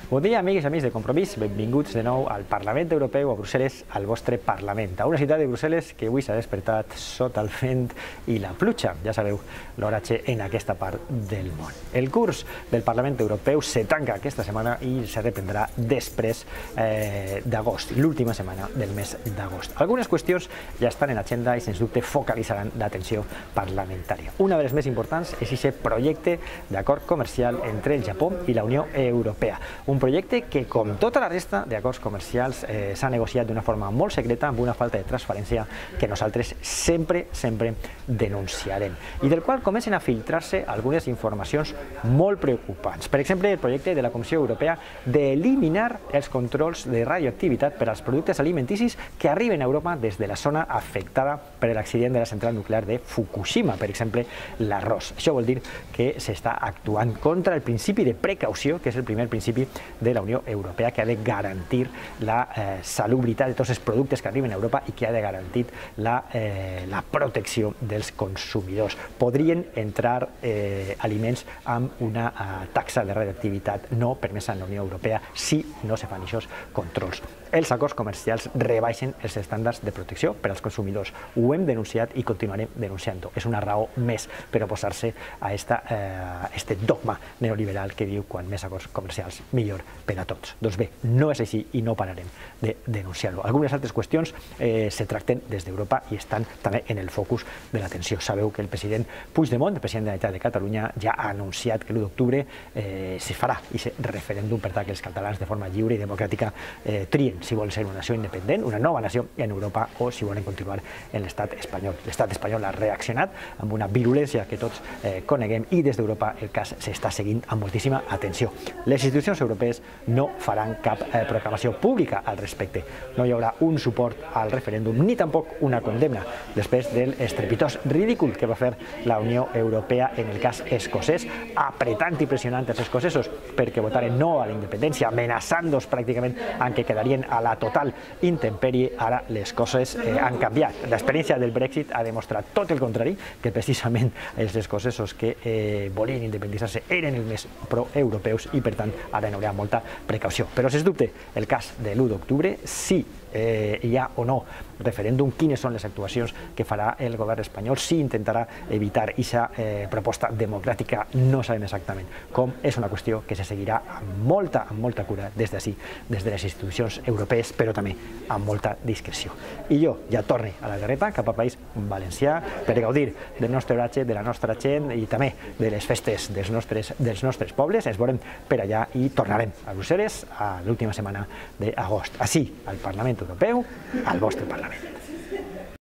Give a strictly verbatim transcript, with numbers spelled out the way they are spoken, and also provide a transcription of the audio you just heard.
Bon dia, amics i amics de Compromís. Benvinguts de nou al Parlament Europeu, a Brussel·les, al vostre Parlament. A una ciutat de Brussel·les que avui s'ha despertat sota el vent i la pluja. Ja sabeu l'oratge en aquesta part del món. El curs del Parlament Europeu se tanca aquesta setmana i se reprendrà després eh, d'agost, l'última setmana del mes d'agost. Algunes qüestions ja estan en agenda i, sens dubte, focalitzaran l'atenció parlamentària. Una de les més importants és aquest projecte d'acord comercial entre el Japó i la Unió Europea. Un projecte que, com tota la resta d'acords comercials, eh, s'ha negociat d'una forma molt secreta, amb una falta de transparència que nosaltres sempre, sempre denunciarem, i del qual comencen a filtrar-se algunes informacions molt preocupants. Per exemple, el projecte de la Comissió Europea d'eliminar els controls de radioactivitat per als productes alimenticis que arriben a Europa des de la zona afectada per l'accident de la central nuclear de Fukushima, per exemple, l'arròs. Això vol dir que s'està actuant contra el principi de precaució, que és el primer principi de la Unió Europea, que ha de garantir la eh, salubritat de tots els productes que arriben a Europa i que ha de garantir la, eh, la protecció dels consumidors. Podrien entrar eh, aliments amb una eh, taxa de radioactivitat no permesa en la Unió Europea si no se fan aquests controls. Els acords comercials rebaixen els estàndards de protecció per als consumidors. Ho hem denunciat i continuarem denunciant-ho. És una raó més per oposar-se a esta, eh, este dogma neoliberal que diu quan més acords comercials millor per a tots. Doncs bé, no és així i no pararem de denunciar-ho. Algunes altres qüestions eh, se tracten des d'Europa i estan també en el focus de l'atenció. Sabeu que el president Puigdemont, el president de la Generalitat de Catalunya, ja ha anunciat que l'u d'octubre eh, se farà aquest referèndum per tal que els catalans de forma lliure i democràtica eh, trien si volen ser una nació independent, una nova nació en Europa, o si volen continuar en l'estat espanyol. L'estat espanyol ha reaccionat amb una virulència que tots eh, coneguem, i des d'Europa el cas s'està seguint amb moltíssima atenció. Les institucions europees no faran cap eh, proclamació pública al respecte. No hi haurà un suport al referèndum ni tampoc una condemna després del estrepitós ridícul que va fer la Unió Europea en el cas escocès, apretant i pressionant els escocesos perquè votaren no a la independència, amenaçant-los pràcticament amb que quedarien a la total intempèrie. Ara les coses eh, han canviat. L'experiència del Brexit ha demostrat tot el contrari, que precisament els escocesos que eh, volien independitzar-se eren els més pro-europeus i, per tant, ara hi haurà molta precaució. Però, sens dubte, el cas de l'u d'octubre, sí Eh, hi ha o no referèndum, quines són les actuacions que farà el govern espanyol, si intentarà evitar aquesta eh, proposta democràtica, no sabem exactament com. És una qüestió que se seguirà amb molta, amb molta cura des d'ací, des de les institucions europees, però també amb molta discreció. I jo ja torne a la garreta cap al País Valencià per gaudir del nostre oratge, de la nostra gent i també de les festes dels nostres, dels nostres pobles. Ens veurem per allà i tornarem a Brussel·les a l'última setmana d'agost. Així, al Parlament Europeu, al vostre Parlament.